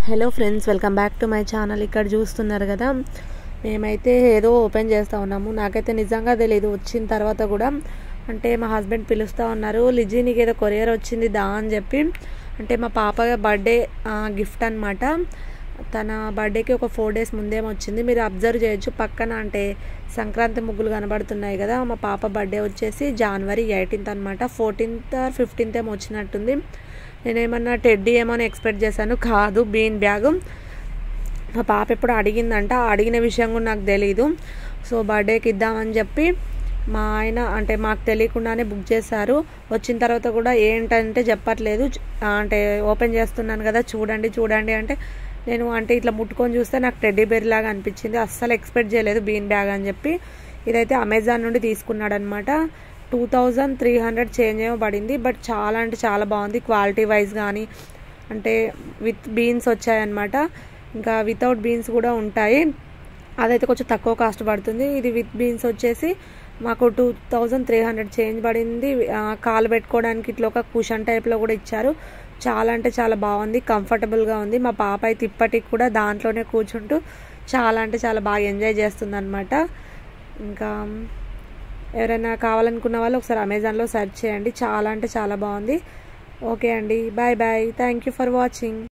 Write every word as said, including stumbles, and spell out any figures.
Hello friends, welcome back to my channel. ఇక్కడ చూస్తున్నారు కదా, మేమైతే ఏదో ఓపెన్ చేస్తూ ఉన్నాము. నాకైతే నిజంగా తెలియదు. వచ్చిన తర్వాత కూడా అంటే మా హస్బెండ్ పిలుస్తూ ఉన్నారు, లిజీ నీకు ఏదో కొరియర్ వచ్చింది దా అని చెప్పి. అంటే మా పాప బర్త్డే గిఫ్ట్ అనమాట. తన బర్త్డేకి ఒక ఫోర్ డేస్ ముందేమో వచ్చింది. మీరు అబ్జర్వ్ చేయొచ్చు పక్కన, అంటే సంక్రాంతి ముగ్గులు కనబడుతున్నాయి కదా. మా పాప బర్త్డే వచ్చేసి జనవరి ఎయిటీన్త్ అనమాట. ఫోర్టీన్త్ ఆర్ ఫిఫ్టీన్త్ ఏమో వచ్చినట్టుంది. నేనేమన్నా టెడ్డీ ఏమో ఎక్స్పెక్ట్ చేశాను, కాదు బీన్ బ్యాగ్. మా పాప ఎప్పుడు అడిగిందంట, అడిగిన విషయం కూడా నాకు తెలీదు. సో బర్త్డేకి ఇద్దామని చెప్పి మా ఆయన అంటే మాకు తెలియకుండానే బుక్ చేశారు. వచ్చిన తర్వాత కూడా ఏంటంటే చెప్పట్లేదు, అంటే ఓపెన్ చేస్తున్నాను కదా చూడండి చూడండి అంటే నేను అంటే ఇట్లా ముట్టుకొని చూస్తే నాకు టెడ్డీ బేర్ లాగా అనిపించింది. అస్సలు ఎక్స్పెక్ట్ చేయలేదు బీన్ బ్యాగ్ అని చెప్పి. ఇదైతే అమెజాన్ నుండి తీసుకున్నాడు అనమాట. Two thousand three hundred change ఏమో పడింది. బట్ చాలా అంటే చాలా బాగుంది క్వాలిటీ వైజ్ కానీ. అంటే విత్ బీన్స్ వచ్చాయన్నమాట, ఇంకా వితౌట్ బీన్స్ కూడా ఉంటాయి. అదైతే కొంచెం తక్కువ కాస్ట్ పడుతుంది. ఇది విత్ బీన్స్ వచ్చేసి మాకు two thousand three hundred change పడింది. కాలు పెట్టుకోవడానికి ఇట్లా ఒక కుషన్ టైప్లో కూడా ఇచ్చారు. చాలా అంటే చాలా బాగుంది, కంఫర్టబుల్గా ఉంది. మా పాప అయితే ఇప్పటికి కూడా దాంట్లోనే కూర్చుంటూ చాలా అంటే చాలా బాగా ఎంజాయ్ చేస్తుంది అనమాట. ఇంకా ఎవరైనా కావాలనుకున్న వాళ్ళు ఒకసారి అమెజాన్లో సెర్చ్ చేయండి, చాలా అంటే చాలా బాగుంది. ఓకే అండి, bye bye, thank you for watching.